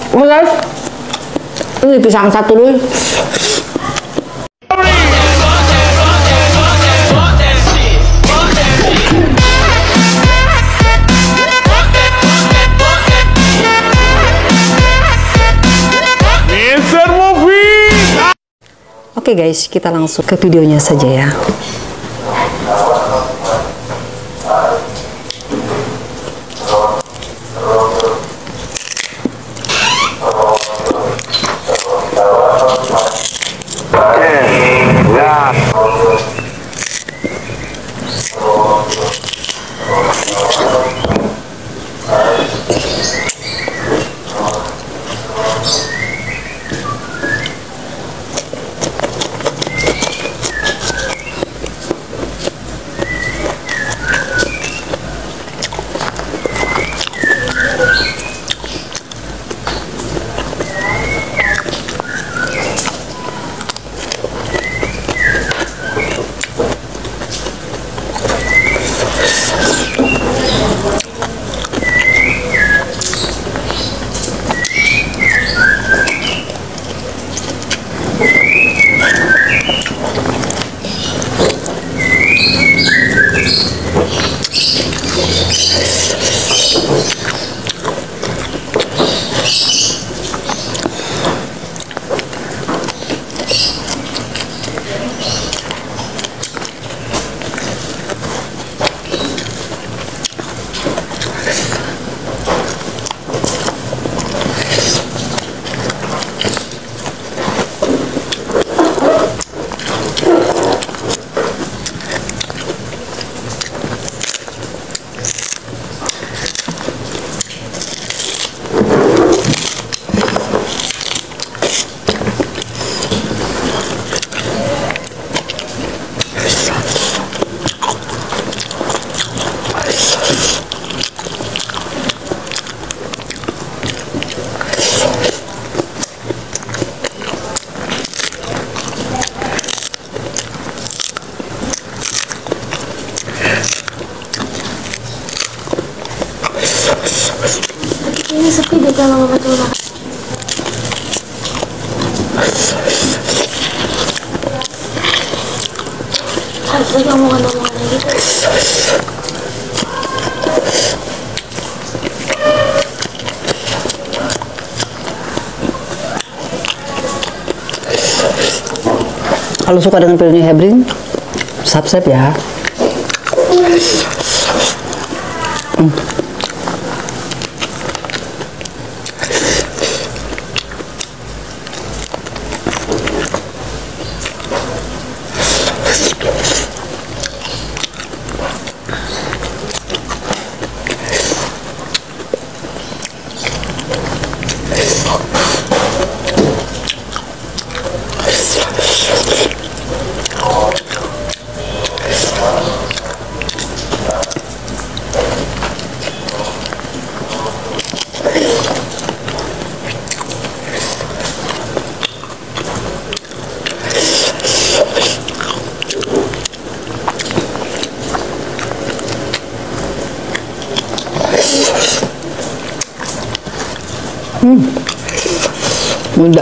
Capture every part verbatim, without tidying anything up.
Oke guys, ini pisang satu dulu. Oke guys, kita langsung ke videonya saja ya. Ini sepi deh kalau nggak betul lah. Harus lagi omongan-omongan gitu. Kalau suka dengan videonya Hebring, subscribe ya. Hmm. Hmm, mudah.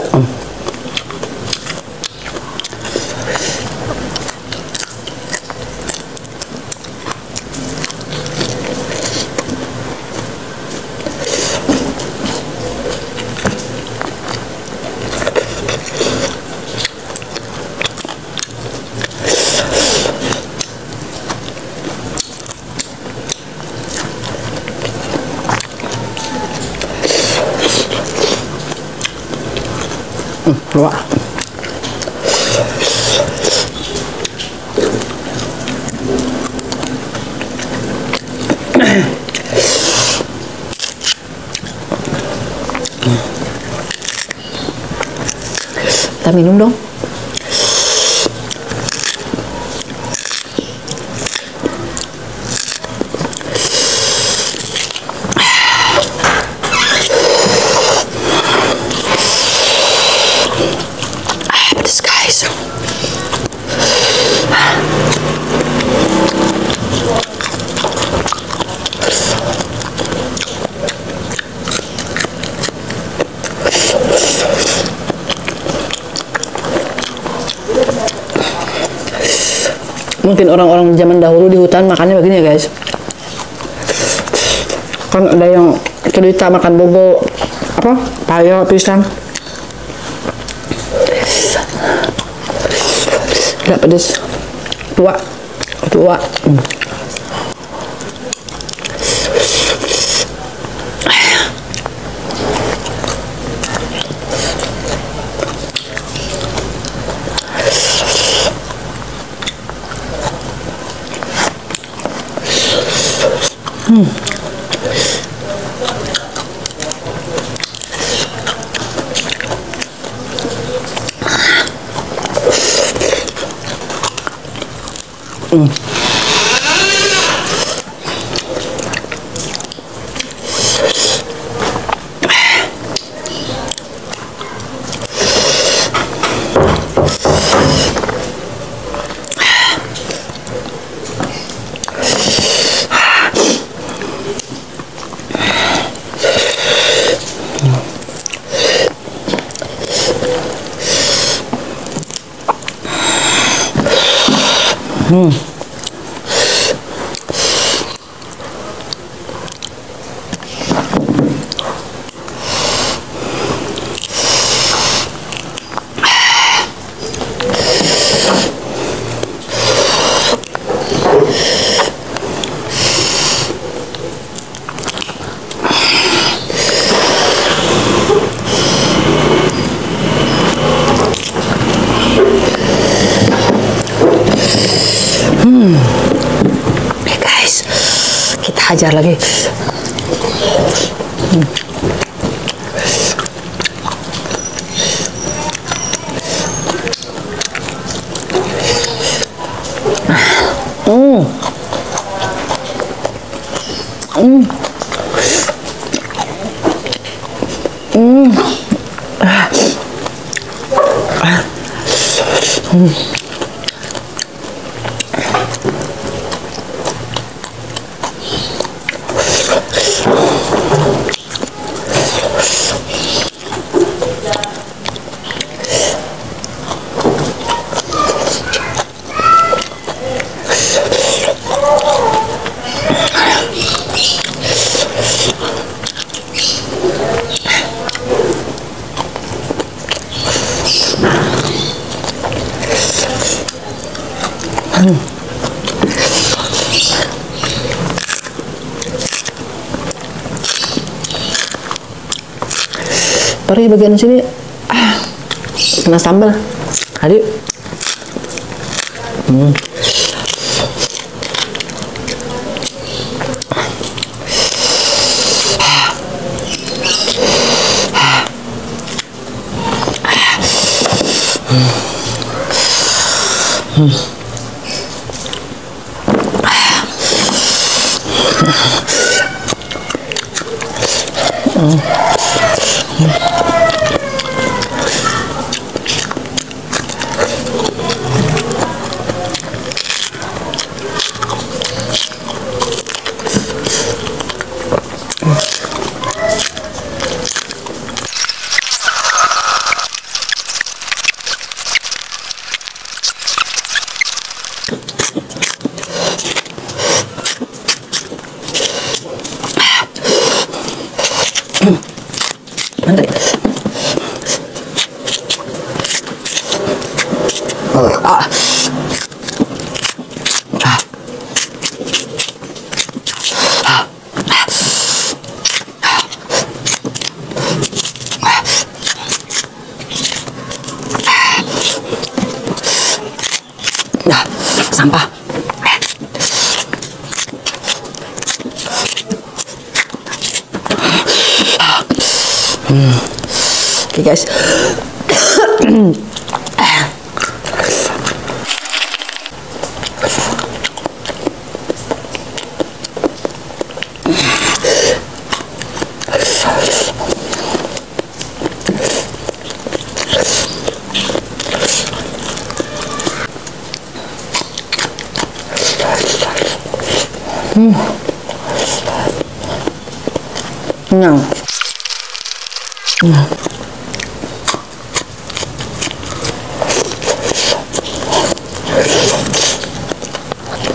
Hmm, luak. Kita minum dong. Mungkin orang-orang zaman dahulu di hutan makannya begini ya guys. Kan ada yang cerita makan bogo apa? Paya, pisang. Gak pedes. Tua. Tua. Hmm. Hmm. Hmm. Hmm. Hmm. Eh guys, kita hajar lagi. Hmm. Hmm. Hmm. Hmm. Ah. Ah. Hmm. Hmm. Perih bagian sini, ah, kena sambal. Adik. Hmm. Hmm. Hmm. Mantap. Ah. Ah. Ah. Nah, sampah. Hmm. Oke okay, guys. Hmm. Kenyang. Hmm.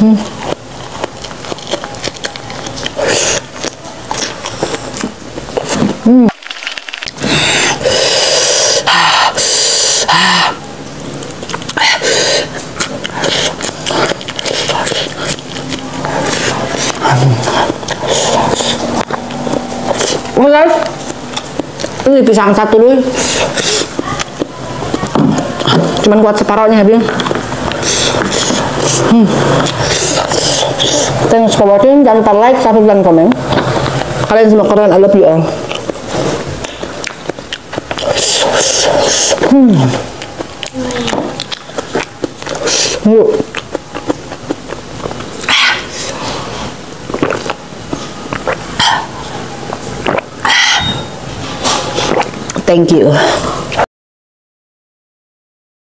Oke guys, ini pisang satu dulu, cuman kuat separohnya habis. Hmm. Thanks for watching, jangan lupa like, subscribe, dan komen. Kalian semua keren, I love you all. Hmm. Yuk. Thank you.